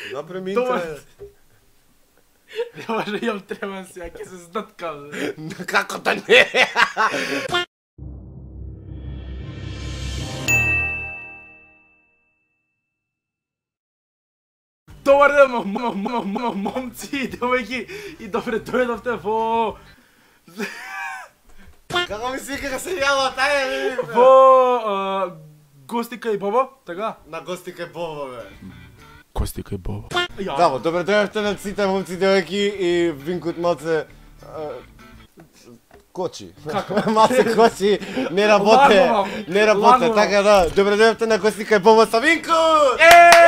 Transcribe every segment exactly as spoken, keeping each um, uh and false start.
Направи интернет. Не може, имам трема сега, ќе се сдъткам. Како да не? Добар ден, момци и девојки, и добре дојдовте во... Како ми си вика серијалот, ајде, бе. Во... Гостика и Боба, така? На гостика и Боба, бе. Гостика и Боба. Да, добре дојдовте на сите момци, девојки и Винкот малце... Кочи. Како? Малце кочи, не работе, не работе, така да. Добре дојдовте на гостика и Боба со Винкот!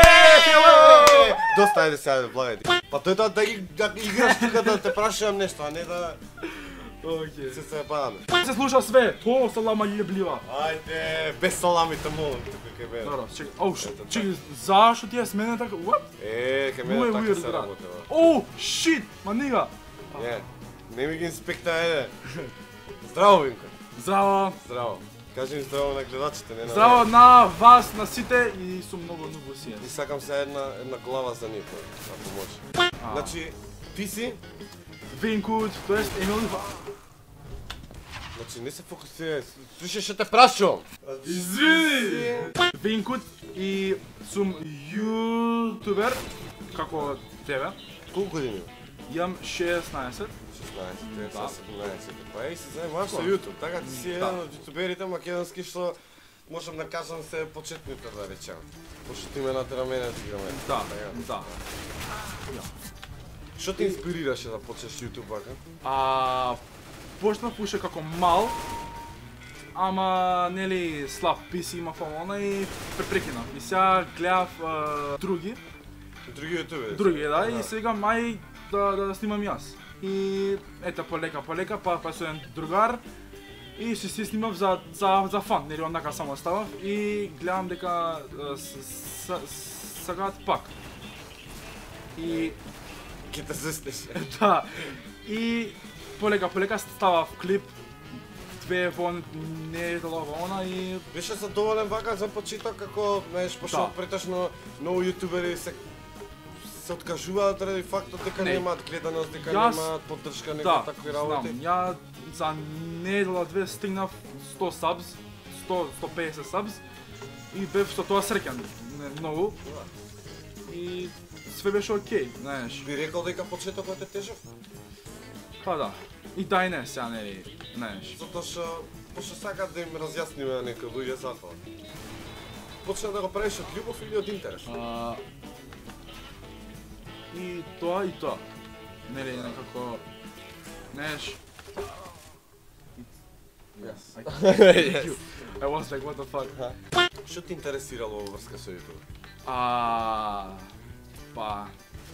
Доста ајде сега, благајте. Па тој тоа да играш тука да те прашувам нешто, а не да... Океј. Се се падаме. Се слуша све, тоа салама љублива. Ајде, без саламите молам тука кај мене. Добро, чекай, оу, чекай, зашо ти е с мене така, what? Е, кај мене така се работева. Оу, shit, манига. Е, не ми ги инспекта, ајде. Здраво, Винко. Здраво. Здраво. Кажи ми здраво на гледачите, не на Здраво на вас, на сите и сум многу многу сиен. И сакам се една една глава за нив, ако може. Значи, ти си? Винкот, тоест Емил. Значи, не се фокусирај, слушай што те прашувам. Извини. Винкот и сум јутубер, како тебе. Колку години? Имам шеснаесет. шеснаесет, седумнаесет. Па еј се занимаваш со YouTube, така ти си еден од јутуберите македонски што можам да кажам се почетните да речем. Пошто ти ме натера мене да играме. Да, да. Што те инспирираше да почнеш YouTube вака? А почнав уште како мал, ама нели слаб пи си имав она и препрекинав. И сега гледав други. Други јутубери? Други, да, и сега мај да да снимам јас. И ета полека полека па па со еден другар и се си снимав за за за фан, нели онака само ставав и гледам дека сакаат пак. И Ке те зестеш. да. И полека полека ставав клип две во недела во она и Беше задоволен вака за почеток како, знаеш, пошто претежно многу јутубери се се откажуваат ради фактот дека немаат гледаност, дека немаат поддршка, некои такви работи. Да, ја за недела две стигнав сто сабс, сто до сто песет сабс и бев со тоа среќен многу. И све беше окей, знаеш. Би рекол дека почетокот е тежок? Па да. И дај не сега нели, знаеш. Затоа што пошто сакат да им разјасниме на некои луѓе за тоа. Почна да го правиш од љубов или од интерес? А, и тоа и тоа. Нели некако, знаеш. Yes. Yes. I was like, what the fuck? Што те интересирало во врска со YouTube? А, па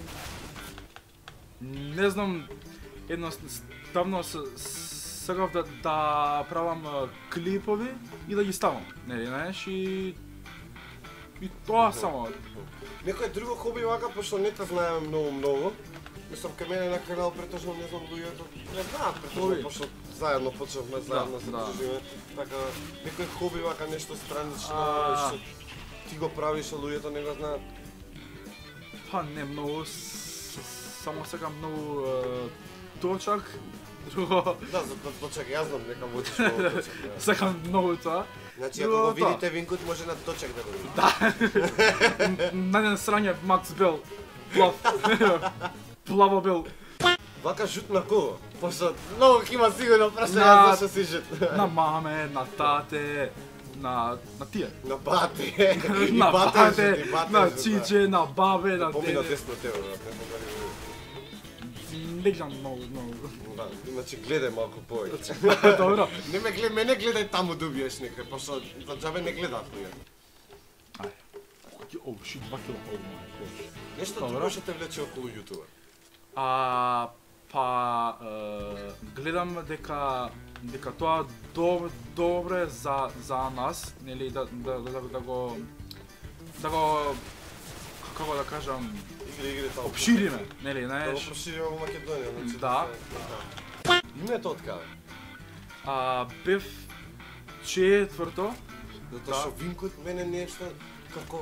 не знам, едноставно сакав да да правам клипови и да ги ставам, нели, знаеш, и и тоа само. Некој друго хоби вака, пошто не те знаеме многу многу. Мислам, кај мене на канал претежно не знам луѓето, не знаат претежно, пошто заедно почнавме, заедно се дружиме. Така, некој хоби вака нешто странично, што ти го правиш, а луѓето не го знаат. Па не многу, само сакам многу точак, друго... Да, за точак, јас знам дека водиш многу точак. Сакам многу тоа. Значи, ако го видите Винкот, може на точак да го видите. Да. На еден срање Макс Бел, плав. Плаво бел. Вака жут на кого? Пошто многу има сигурно прашање зашто си жут. На маме, на тате, на на тие. На бате. На бате, на чиче, на бабе, на Помина деде. десно тебе, брат, не погари. Не гледам многу, многу. Да, значи гледај малку повеќе. Добро. Не ме гледај, мене гледај таму да убиеш некој, пошто за џабе не гледаат луѓе. Ај. Оу, шит, два кила, оу мај гош. Нешто друго што те влече околу YouTube? А па гледам дека дека тоа доб, добре за за нас, нели да да да, да го да го како да кажам Игри, игри таму. обшириме, нели, Да го знаеш. прошириме во Македонија, значи. Да. Името од каде? А бев четврто. Затоа што Винкот мене нешто како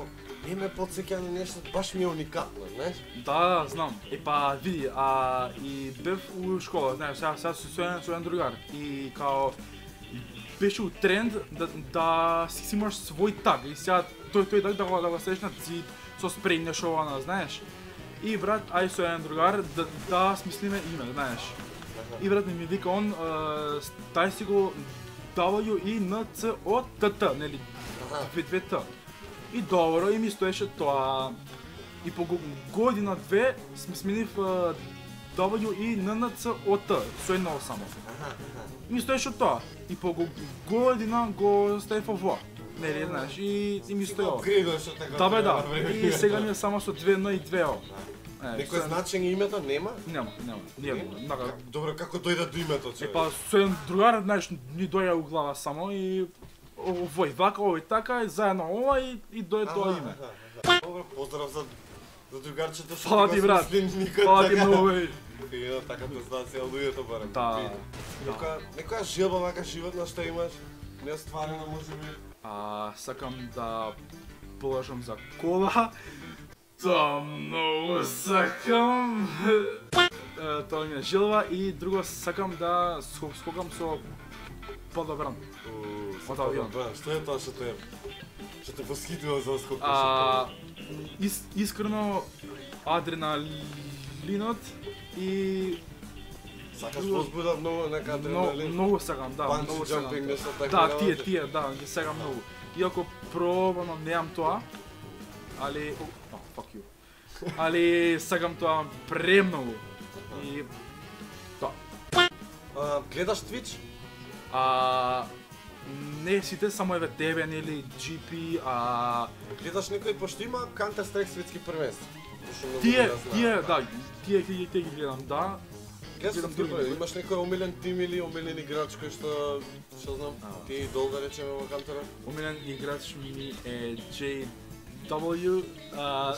не ме потсеќа на нешто, баш ми е уникатно, знаеш? Да, да, знам. Е па види, а и бев у школа, знаеш, сега сега со еден со еден другар и као беше у тренд да да си имаш свој таг и сега тој тој таг да го да го ставиш на зид со спреј нешто она, знаеш. И брат, ај со еден другар да да смислиме име, знаеш. И брат ми вика он тај си го W I N C O T T, нели? Две две Т. И добро, и ми стоеше тоа. И по година две сме сменив W I N C O T, со едно само. И ми стоеше тоа. И по година го ставив во. Нели, знаеш, и, и ми стоело. Да бе, да. И сега ми е само со две Н и две О. Некој значење името нема? Нема, нема. Нема. Добро, како дојде до името, човек? Е па со еден другар, знаеш, ни доја у глава само и овој вака, овој така, и заедно ова и, и дое тоа име. Добро, поздрав за, за другарчето што Фала ти, брат. Фала ти многу, бе. Фина, така те знаат сега луѓето барем. Да. Некоја, некоја желба вака животна што имаш, неостварена можеби? А, сакам да положам за кола. Тоа многу сакам. Тоа ми е желба и друго сакам да скокам со подобран. Од авион. Што е тоа што те што те восхитува за скокот? А, ис, искрено адреналинот и сакаш возбуда многу нека адреналин. Многу сакам, да, Банджи многу сакам. джампинг, нешто така. Да, тие, тие, да, ги сакам многу. Иако пробано немам тоа, али oh, fuck you. Али сакам тоа премногу. И тоа. А, гледаш Twitch? А не сите, само еве тебе нели Джи Пи, а Гледаш некој пошто има Counter Strike светски првенства. тие, тие, да, тие тие тие ги гледам, да. Гледаш гледам светски други. првенства. Имаш некој омилен тим или омилен играч кој што што знам, ти е идол да речеме во Counter? Омилен играч ми е Джей W, а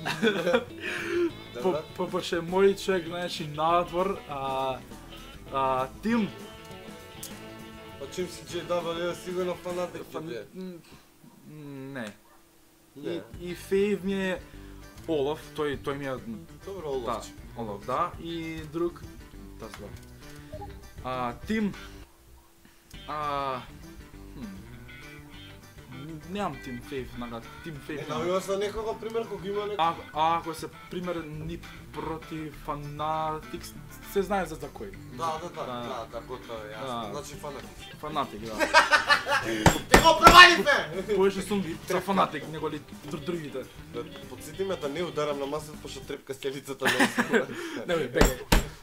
по по поше мој човек, знаеш, и надвор, а а тим Па чим си Джей Дабл Ю, сигурно фанатик ќе биде. Не. И, Не. и фейв ми е Олаф, тој тој ми е Добро, да, Оловч. Олаф, да, и друг да се А тим а хм, немам тим фейв, нага тим фейв. Не наоѓаш на некого пример кога има некој. А, а ако се пример ни против фанатик, се знае за за кој. Да, да, да, Да. да, така тоа е јасно. Да. Значи фанатик. Фанатик, да. Ти го провалите! Повеќе сум за фанатик, него ли дру- другите. Да подсети ме да не ударам на масата, пошто трепка стелицата на. Не бе, бегај.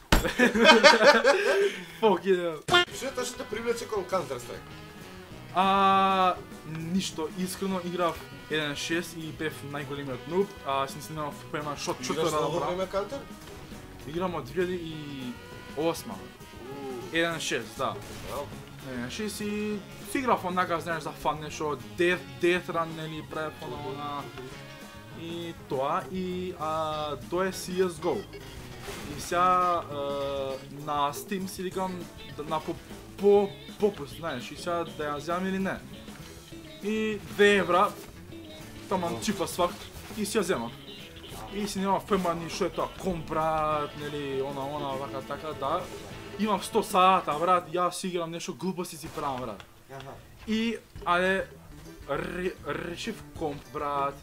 Фок е. Што е тоа што те привлече кон Counter Strike? А ништо, искрено играв еден шест и бев најголемиот нуб, а си снимав поема шот шутера Играш да многу направам. време Counter? Играм од две илјади и осма. еден шест, да. Вау. еден шест и си играв онака, знаеш, за фан нешто, Death, Death Run, нели, правев она, и тоа, и а, тоа е Си Ес Го. И сега е, на Steam си викам да- на по, по попуст, знаеш, и сега да ја вземам или не. И две евра, таман чипа свак, и си ја земав. И си нема фема ни што е тоа, компрат, нели, она, она, вака, така, да. Имам сто сата, брат, јас си играм нешто глупости си правам, брат. Аха. И, ајде, ре, решив комп, брат.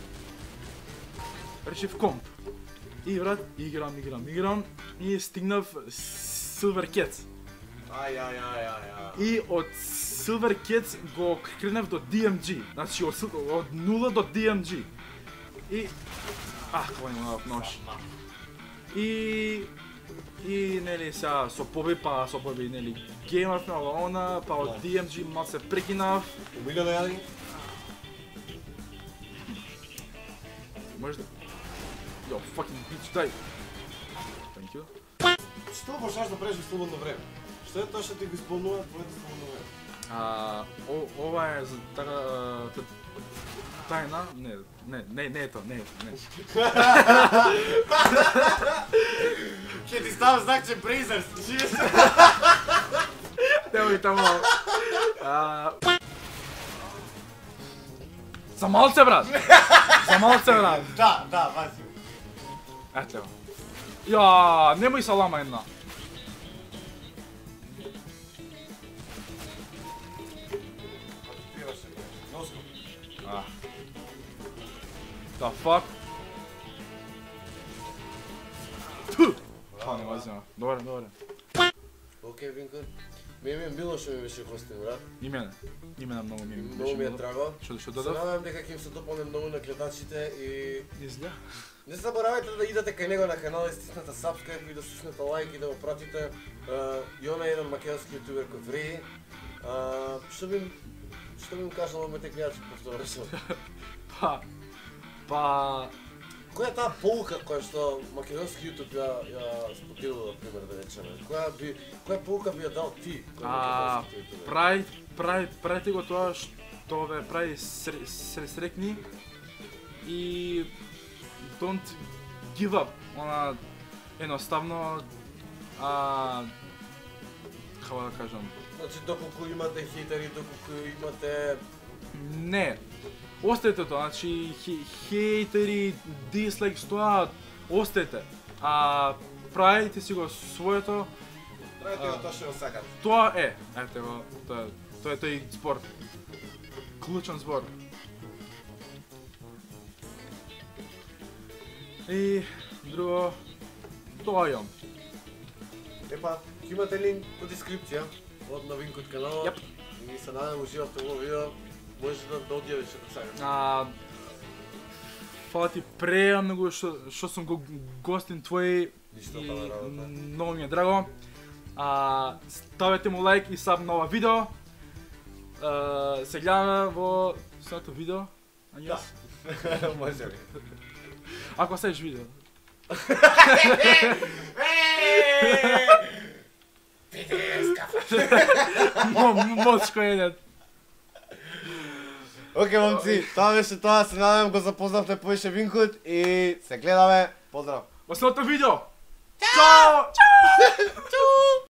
Решив комп. И, брат, играм, играм, играм и стигнав Silver Cats. Ај, ај, ај, ај, ај. И од Silver Cats го кренев до Ди Ем Джи. Значи, од, Sil- од нула до Ди Ем Джи. И... Ах, кога има нож. И... И, нели, сега со поби, па со поби, нели, геймав на она, па од Ди Ем Джи мал се прекинав. Умилено јадин? Може да... Yo, fucking bitch, дай! Thank you. Што можеш да правиш во слободно време? Што е тоа што ти го исполнува твоето слободно време? А, о, ова е за така... а, т- тајна? Не, не, не, не е тоа, не е тоа, не. Ќе ти ставам знак че Бразерс, живеш? Немој тамо. А... За малце, брат! За малце, брат! Да, да, вази. Ето го. Ја, немој салама една. А. The fuck? Ту! Па, не вазима. Добре, добре. Окей, Винко. Ми ми е мило што ми беше гостин, брат. И мене. И мене многу ми беше Многу ми е мило. драго. Што што Се додав? надевам дека ќе им се дополне многу на гледачите и Изгледа. не заборавајте да идете кај него на канал и стиснете subscribe и да стиснете лайк и да го пратите. И он е еден македонски јутубер кој вреди. Што би што би им кажал на моите гледачи повторно се? Па, па, Која е таа поука која што македонски јутуб ја ја спотилува, на пример, да речеме? Која би која поука би ја дал ти кој а, македонски јутубер? прави, прави, правите го тоа што ве прави сре, сре, срекни и don't give up. Она едноставно, а, како да кажам, Значи, доколку имате хейтери, доколку имате... не, оставете тоа, значи хе, хейтери, дислайкс, тоа, оставете. А правите си го своето, Правите го тоа што го сакате. тоа е, ете го, тоа, тоа е тој збор. Клучен збор. И друго, тоа јам. Епа, ќе имате линк во дескрипција од на Винкот каналот. Јап. И се надевам уживавте во видео. Можете да да одјавите што сакате. А, фала ти премногу што што сум го гостин твој Ништо и фала работа. многу ми е драго. А, ставете му лайк и саб на ова видео. А, се гледаме во следното видео. А Да. Може ли? Ако седиш видео. Моцко еден. Окей, момци, тоа беше тоа. Се надевам го запознавте повеќе Винкот и се гледаме. Поздрав! Во следното видео. Чао! Чао!